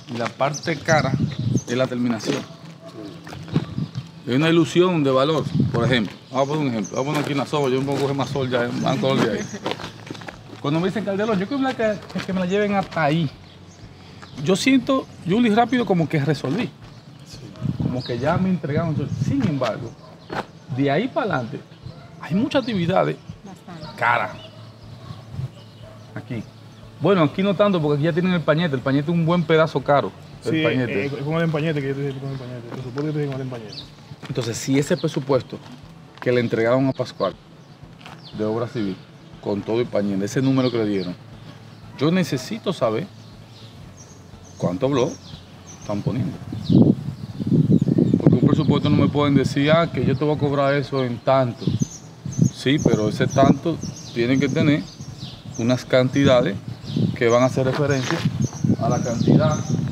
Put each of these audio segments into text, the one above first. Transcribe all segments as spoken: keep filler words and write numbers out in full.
y la parte cara es la terminación. Es una ilusión de valor. Por ejemplo, vamos a poner un ejemplo. Vamos a poner aquí una soga. Yo me pongo a coger más sol ya en banco de ahí. Cuando me dicen Calderón, yo quiero que, que me la lleven hasta ahí. Yo siento, Juli, rápido como que resolví. Como que ya me entregaron. Sin embargo, de ahí para adelante, hay muchas actividades caras. Aquí. Bueno, aquí no tanto porque aquí ya tienen el pañete. El pañete es un buen pedazo caro. El sí, pañete. Es con el empañete que yo te dije con el empañete. Por supuesto que te dije con el empañete. Entonces, si ese presupuesto que le entregaron a Pascual de obra civil, con todo el pañete, ese número que le dieron, yo necesito saber cuánto blog están poniendo. Porque un presupuesto no me pueden decir, ah, que yo te voy a cobrar eso en tanto. Sí, pero ese tanto tienen que tener unas cantidades que van a hacer referencia a la cantidad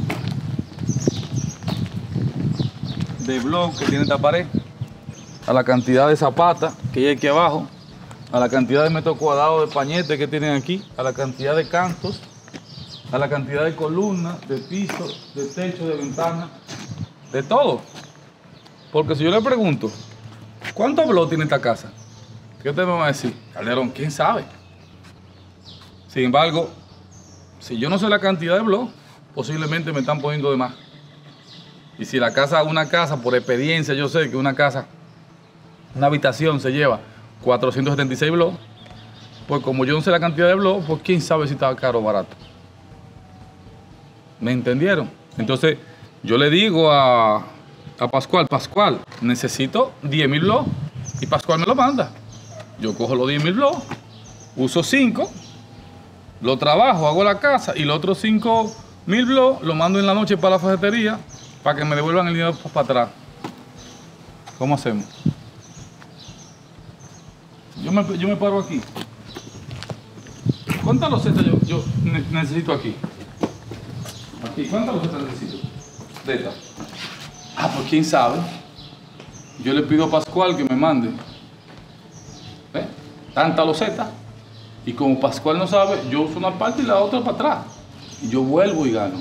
de blog que tiene esta pared, a la cantidad de zapatas que hay aquí abajo, a la cantidad de metros cuadrados de pañete que tienen aquí, a la cantidad de cantos, a la cantidad de columnas, de piso, de techo, de ventana, de todo. Porque si yo le pregunto, ¿cuántos blog tiene esta casa? ¿Qué usted me va a decir? Calderón, ¿quién sabe? Sin embargo, si yo no sé la cantidad de blog, posiblemente me están poniendo de más. Y si la casa, una casa, por experiencia, yo sé que una casa, una habitación se lleva cuatrocientos setenta y seis blogs, pues como yo no sé la cantidad de blogs, pues quién sabe si está caro o barato. ¿Me entendieron? Entonces, yo le digo a, a Pascual, Pascual, necesito diez mil blogs, y Pascual me lo manda. Yo cojo los diez mil blogs, uso cinco, lo trabajo, hago la casa, y los otros cinco mil blogs lo mando en la noche para la fajetería, para que me devuelvan el dinero para atrás. ¿Cómo hacemos? Yo me, yo me paro aquí. ¿Cuántas losetas yo, yo ne necesito aquí? Aquí, ¿cuántas losetas necesito? De esta. Ah, pues quién sabe. Yo le pido a Pascual que me mande ¿eh? tanta loseta. Y como Pascual no sabe, yo uso una parte y la otra para atrás. Y yo vuelvo y gano.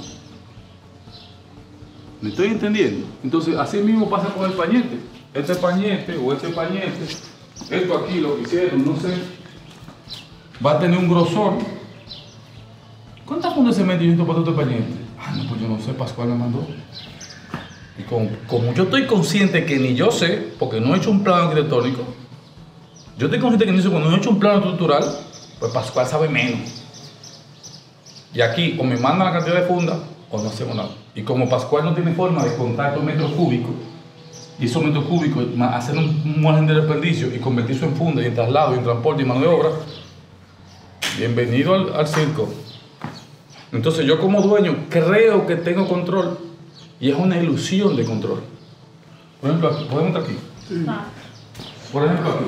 ¿Me estoy entendiendo? Entonces, así mismo pasa con el pañete. Este pañete o este pañete, esto aquí, lo que hicieron, no sé, va a tener un grosor. ¿Cuántas fundas de cemento yo necesito para todo este pañete? Ah, no, pues yo no sé, Pascual me mandó. Y como, como yo estoy consciente que ni yo sé, porque no he hecho un plano arquitectónico, yo estoy consciente que ni yo sé, cuando no he hecho un plano estructural, pues Pascual sabe menos. Y aquí, o me mandan la cantidad de fundas, o no hacemos nada. Y como Pascual no tiene forma de contar estos metros cúbicos, y esos metros cúbicos, hacer un margen de desperdicio y convertirlo en funda y en traslado y en transporte y mano de obra, bienvenido al, al circo. Entonces yo como dueño creo que tengo control y es una ilusión de control. Por ejemplo, aquí, ¿podemos estar aquí? Sí. Por ejemplo, aquí.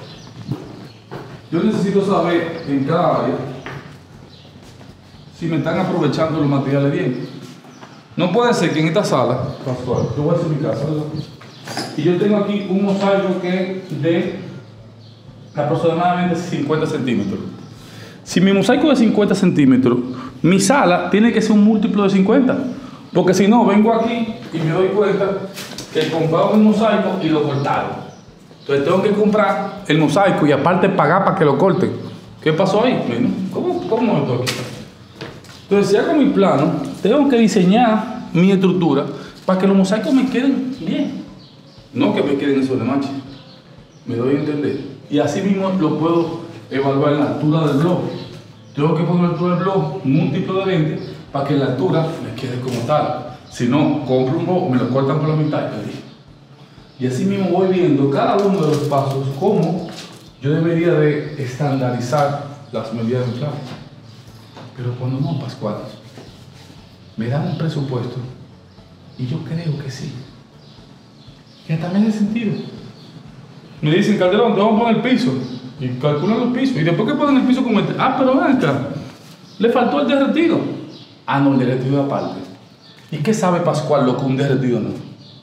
Yo necesito saber en cada área si me están aprovechando los materiales bien. No puede ser que en esta sala, Pascual, yo voy a hacer mi casa, ¿verdad? Y yo tengo aquí un mosaico que es de aproximadamente cincuenta centímetros. Si mi mosaico es de cincuenta centímetros, mi sala tiene que ser un múltiplo de cincuenta. Porque si no, vengo aquí y me doy cuenta que compraron un mosaico y lo cortaron. Entonces tengo que comprar el mosaico y aparte pagar para que lo corten. ¿Qué pasó ahí? ¿Cómo, cómo es esto aquí? Entonces, si hago mi plano, tengo que diseñar mi estructura para que los mosaicos me queden bien. No que me queden sobre mancha. Me doy a entender. Y así mismo lo puedo evaluar la altura del bloque. Tengo que poner la altura del bloque múltiplo de veinte para que la altura me quede como tal. Si no, compro un bloque, me lo cortan por la mitad y así mismo voy viendo cada uno de los pasos cómo yo debería de estandarizar las medidas de plano. Pero cuando no, Pascual, me dan un presupuesto y yo creo que sí. Que también hace sentido. Me dicen, Calderón, te vamos a poner el piso. Y calculan los pisos. Y después que ponen el piso, como este, ah, pero ven acá, le faltó el derretido. Ah, no, el derretido aparte. ¿Y qué sabe Pascual lo que un derretido no?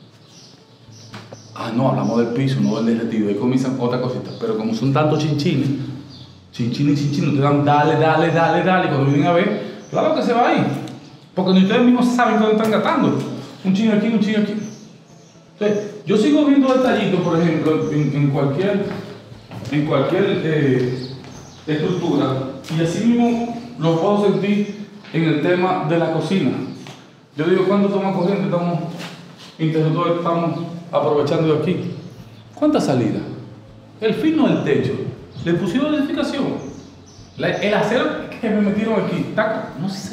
Ah, no, hablamos del piso, no del derretido. Ahí comienzan otra cosita. Pero como son tantos chinchines, chinchines y chinchines, te dan dale, dale, dale, dale. Y cuando vienen a ver, claro que se va ahí. Porque ni ustedes mismos saben dónde están gastando. Un chingo aquí, un chingo aquí. Entonces, yo sigo viendo detallitos, por ejemplo, en, en cualquier, en cualquier eh, estructura, y así mismo lo puedo sentir en el tema de la cocina. Yo digo, ¿cuánto toma corriente? Estamos, interruptores, estamos aprovechando de aquí. ¿Cuántas salidas? El fino del techo. ¿Le pusieron la edificación? La, el acero que me metieron aquí, taca, no sé.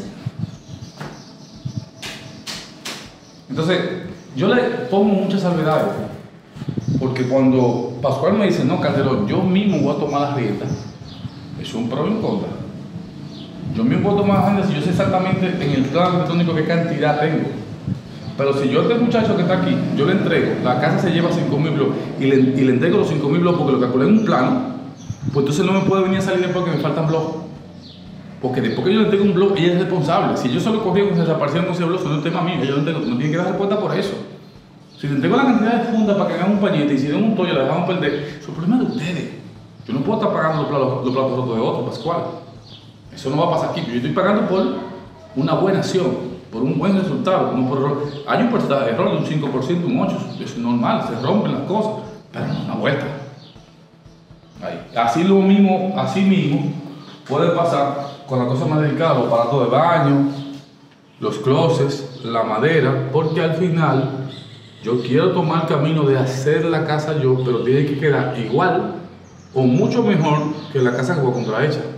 Entonces, yo le pongo muchas salvedades, porque cuando Pascual me dice, no, Calderón, yo mismo voy a tomar las riendas, es un pro y un contra. Yo mismo voy a tomar las riendas si yo sé exactamente en el plan arquitectónico qué cantidad tengo. Pero si yo a este muchacho que está aquí, yo le entrego, la casa se lleva cinco mil bloques y le, y le entrego los cinco mil bloques porque lo calculé en un plano, pues entonces no me puede venir a salir después que me faltan bloques. Porque después que yo le entrego un blog, ella es responsable. Si yo solo corrí con desaparecieron con ese blog, eso no es tema mío. Ella no, tengo, no tiene que dar respuesta por eso. Si le entrego la cantidad de fundas para que hagan un pañete y si den un toyo la dejaron perder, eso es problema de ustedes. Yo no puedo estar pagando los platos, los platos rotos de otro, Pascual. Eso no va a pasar aquí. Yo estoy pagando por una buena acción, por un buen resultado. No por error. Hay un porcentaje de error de un cinco por ciento, un ocho por ciento. Eso es normal, se rompen las cosas, pero no una vuelta. Ahí. Así lo mismo, así mismo puede pasar con las cosas más delicadas, los aparatos de baño, los closets, la madera, porque al final yo quiero tomar el camino de hacer la casa yo, pero tiene que quedar igual o mucho mejor que la casa que voy a comprar hecha.